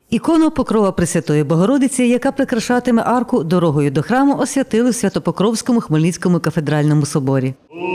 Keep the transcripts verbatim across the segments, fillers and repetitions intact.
Ікону Покрова Пресвятої Богородиці, яка прикрашатиме арку дорогою до храму, освятили в Свято-Покровському Хмельницькому кафедральному соборі.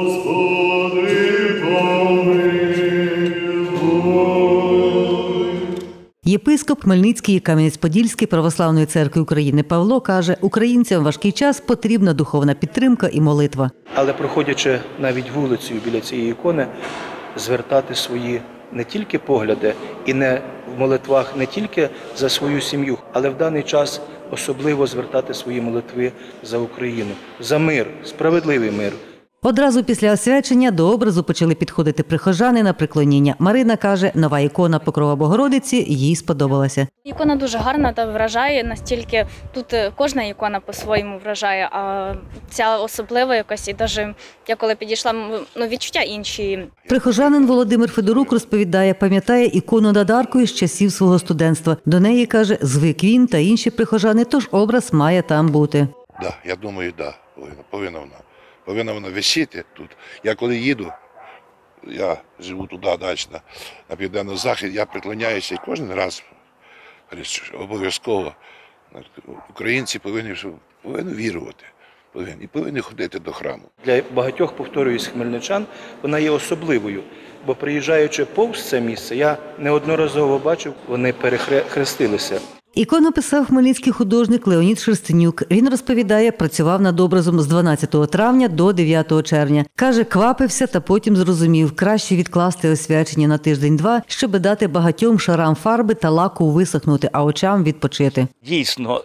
Єпископ Хмельницький і Кам'янець-Подільський Православної церкви України Павло каже, українцям в важкий час потрібна духовна підтримка і молитва. Але проходячи навіть вулицею біля цієї ікони, звертати свої не тільки погляди і не в молитвах не тільки за свою сім'ю, але в даний час особливо звертати свої молитви за Україну, за мир, справедливий мир. Одразу після освячення до образу почали підходити прихожани на приклоніння. Марина каже, нова ікона Покрова Богородиці їй сподобалася. Ікона дуже гарна та вражає, настільки тут кожна ікона по-своєму вражає, а ця особлива якась, і навіть я коли підійшла, ну, відчуття інші. Прихожанин Володимир Федорук розповідає, пам'ятає ікону над аркою з часів свого студентства. До неї, каже, звик він та інші прихожани, тож образ має там бути. Так, я думаю, так, повинна вона. Повинна вона висіти тут. Я коли їду, я живу туди далі, на, на південний захід, я приклоняюся і кожен раз обов'язково українці повинні, повинні вірувати, повинні, і повинні ходити до храму. Для багатьох, повторююсь, хмельничан, вона є особливою, бо приїжджаючи повз це місце, я неодноразово бачив, вони перехрестилися. Ікону писав хмельницький художник Леонід Шерстенюк. Він розповідає, працював над образом з дванадцятого травня до дев'ятого червня. Каже, квапився та потім зрозумів, краще відкласти освячення на тиждень-два, щоб дати багатьом шарам фарби та лаку висохнути, а очам відпочити. Дійсно,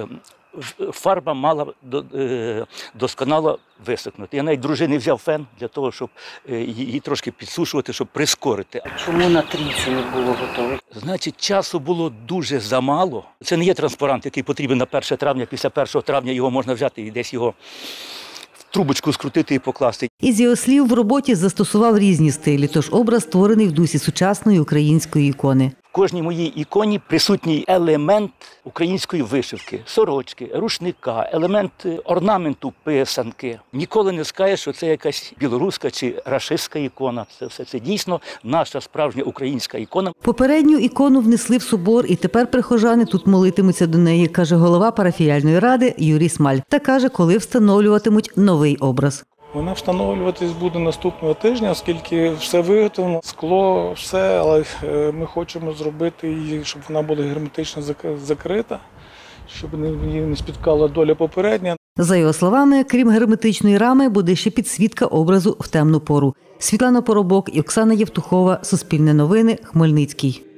фарба мала досконало висохнути. Я навіть дружини взяв фен для того, щоб її трошки підсушувати, щоб прискорити. Чому на трійцю не було готове? Значить, часу було дуже замало. Це не є транспарант, який потрібен на перше травня. Після першого травня його можна взяти і десь його в трубочку скрутити і покласти. Із його слів, в роботі застосував різні стилі, тож образ створений в дусі сучасної української ікони. В кожній моїй іконі присутній елемент української вишивки, сорочки, рушника, елемент орнаменту писанки. Ніколи не скажеш, що це якась білоруська чи рашистська ікона. Це все це дійсно наша справжня українська ікона. Попередню ікону внесли в собор, і тепер прихожани тут молитимуться до неї, каже голова парафіяльної ради Юрій Смаль. Та каже, коли встановлюватимуть новий образ. Вона встановлюватись буде наступного тижня, оскільки все виготовлено, скло, все, але ми хочемо зробити її, щоб вона була герметично закрита, щоб її не спіткала доля попередня. За його словами, крім герметичної рами, буде ще підсвітка образу в темну пору. Світлана Поробок і Оксана Євтухова. Суспільне новини. Хмельницький.